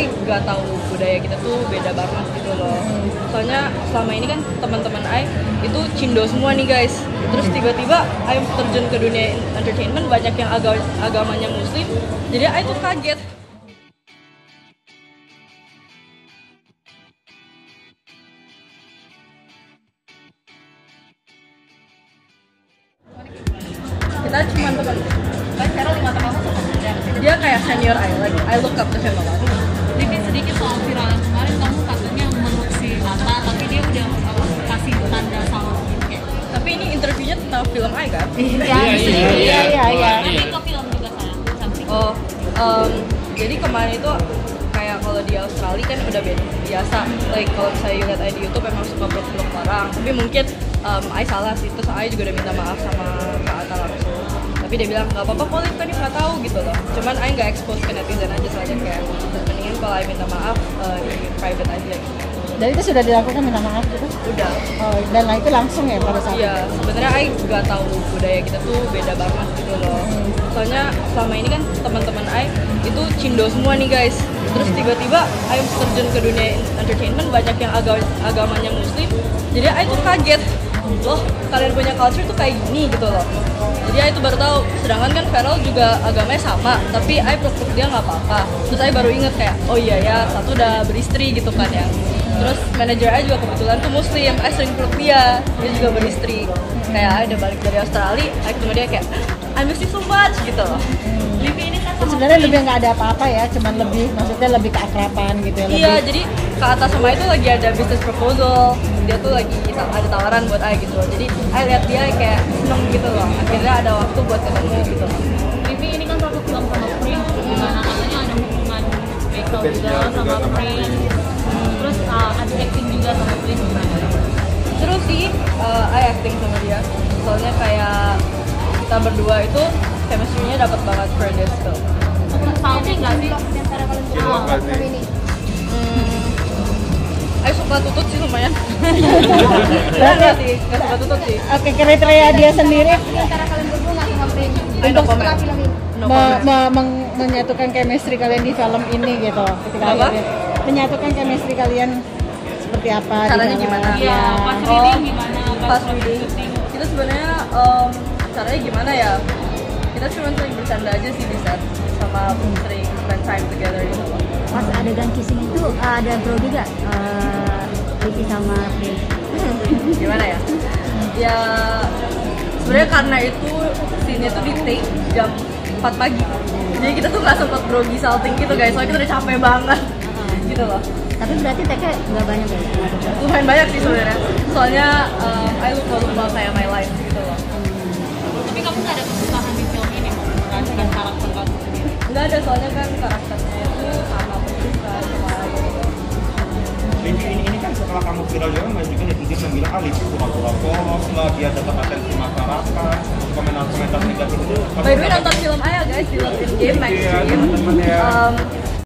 I gak tahu budaya kita tuh beda banget gitu loh. Soalnya selama ini kan teman-teman I itu Cindo semua nih guys. Terus tiba-tiba I terjun ke dunia entertainment, banyak yang agamanya Muslim. Jadi I tuh kaget. Kita cuma teman. Kan Carol 5 tahun sama dia kayak senior I look up to him a lot. Sedikit soal viral yang kemarin, kamu katanya meluk si Atta tapi dia udah kasih tanda salam kayak. Tapi ini interviewnya tentang film I kan? Iya. Tapi ke film juga something. Jadi kemarin itu kayak kalau di Australia kan udah biasa, like kalau misalnya you lihat I di YouTube emang suka peluk-peluk orang. Tapi mungkin I salah sih, terus I juga udah minta maaf sama Kak Atta langsung. Tapi dia bilang nggak apa-apa kok, Liv, kan nggak tahu gitu loh. Cuman I nggak expose ke netizen aja soalnya kayak mendingan kalau I minta maaf di private aja gitu. Dan itu sudah dilakukan minta maaf gitu? Udah. Oh, dan itu langsung ya pada saat Iya, sebenarnya I nggak tahu budaya kita tuh beda banget gitu loh. Soalnya selama ini kan teman-teman I itu Cindo semua nih guys. Terus tiba-tiba I terjun ke dunia entertainment, banyak yang agamanya Muslim. Jadi I tuh kaget. Loh, kalian punya culture tuh kayak gini gitu loh. Jadi I tuh baru tahu. Sedangkan kan Farel juga agamanya sama, tapi I peluk dia nggak apa-apa. Terus I baru inget kayak, oh iya ya, satu udah beristri gitu kan ya. Terus manajer I juga kebetulan tuh Muslim, I sering peluk dia juga beristri. Kayak I udah balik dari Australia, I ketemu dia kayak, I miss you so much gitu loh. Livi ini kan sebenarnya lebih nggak ada apa-apa ya, cuman lebih, maksudnya lebih keakraban gitu ya. Iya, jadi Kak Atta sama itu lagi ada business proposal, dia tuh lagi ada tawaran buat I gitu loh. Jadi I lihat dia kayak seneng gitu loh, akhirnya ada waktu buat ketemu gitu loh. Livi ini kan satu film sama Prince, dimana katanya ada hubungan Michael juga sama Prince. Terus ada acting juga sama Prince gimana? Seru sih, I acting sama dia. Soalnya kayak kita berdua itu chemistry-nya dapat banget for this film. Salty nggak sih antara kalian berdua ini? I suka tutut sih lumayan. Nggak sih, nggak suka tutut sih. Oke, kriteria dia sendiri Antara kalian berdua nggak sama Prince? Untuk setelah film ini? menyatukan chemistry kalian di film ini gitu. Ketika Apa? akhirnya menyatukan chemistry kalian seperti apa? Caranya di dalam- gimana? Iya, pas reading gimana? Pas reading, kita sebenarnya caranya gimana ya? Kita cuma sering bercanda aja sih di set, sama sering spend time together gitu. Pas adegan kissing itu ada Brody gak? Livi sama Prince. Gimana ya? Ya sebenarnya karena itu scene-nya tuh di take jam 4 pagi. Jadi kita tuh nggak sempet grogi salting gitu guys, soalnya kita udah capek banget. Gitu loh. Tapi berarti take-nya gak banyak ya? Lumayan banyak sih sebenarnya. Soalnya I lupa kayak my life gitu loh. Tapi kamu nggak ada kesusahan di film ini dengan karakter kamu sendiri? Nggak ada, soalnya kan karakternya itu sama persis kan sama gitu. Livi ini kan setelah kamu viral juga banyak juga netizen yang bilang Livi pura-pura polos lah, dia dapat atensi masyarakat, komentar negatif itu. By the way, nonton film Ayah guys, di Love in Game, Max Iya, Game. teman-teman ya.